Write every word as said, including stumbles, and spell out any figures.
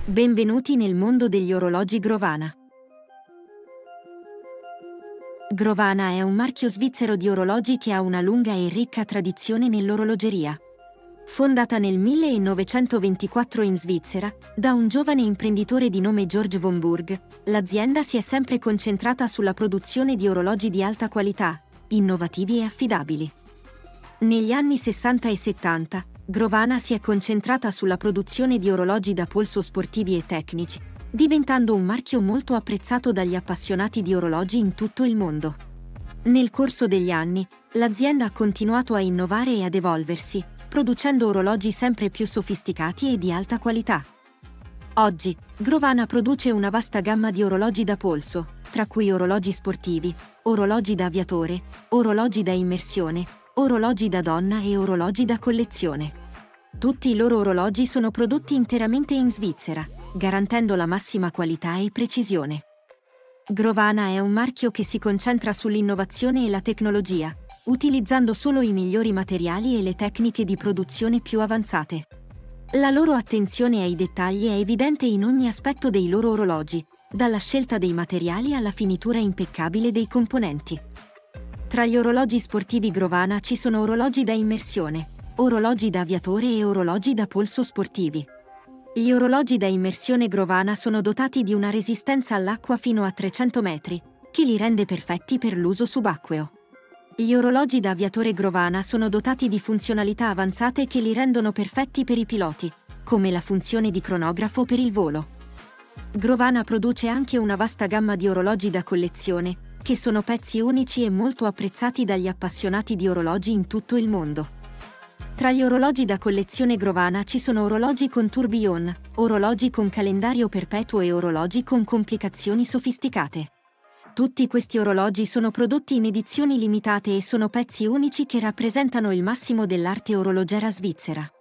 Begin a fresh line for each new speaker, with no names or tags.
Benvenuti nel mondo degli orologi Grovana. Grovana è un marchio svizzero di orologi che ha una lunga e ricca tradizione nell'orologeria. Fondata nel millenovecentoventiquattro in Svizzera, da un giovane imprenditore di nome George von Burg, l'azienda si è sempre concentrata sulla produzione di orologi di alta qualità, innovativi e affidabili. Negli anni sessanta e settanta, Grovana si è concentrata sulla produzione di orologi da polso sportivi e tecnici, diventando un marchio molto apprezzato dagli appassionati di orologi in tutto il mondo. Nel corso degli anni, l'azienda ha continuato a innovare e ad evolversi, producendo orologi sempre più sofisticati e di alta qualità. Oggi, Grovana produce una vasta gamma di orologi da polso, tra cui orologi sportivi, orologi da aviatore, orologi da immersione, orologi da donna e orologi da collezione. Tutti i loro orologi sono prodotti interamente in Svizzera, garantendo la massima qualità e precisione. Grovana è un marchio che si concentra sull'innovazione e la tecnologia, utilizzando solo i migliori materiali e le tecniche di produzione più avanzate. La loro attenzione ai dettagli è evidente in ogni aspetto dei loro orologi, dalla scelta dei materiali alla finitura impeccabile dei componenti. Tra gli orologi sportivi Grovana ci sono orologi da immersione, orologi da aviatore e orologi da polso sportivi. Gli orologi da immersione Grovana sono dotati di una resistenza all'acqua fino a trecento metri, che li rende perfetti per l'uso subacqueo. Gli orologi da aviatore Grovana sono dotati di funzionalità avanzate che li rendono perfetti per i piloti, come la funzione di cronografo per il volo. Grovana produce anche una vasta gamma di orologi da collezione, che sono pezzi unici e molto apprezzati dagli appassionati di orologi in tutto il mondo. Tra gli orologi da collezione Grovana ci sono orologi con tourbillon, orologi con calendario perpetuo e orologi con complicazioni sofisticate. Tutti questi orologi sono prodotti in edizioni limitate e sono pezzi unici che rappresentano il massimo dell'arte orologera svizzera.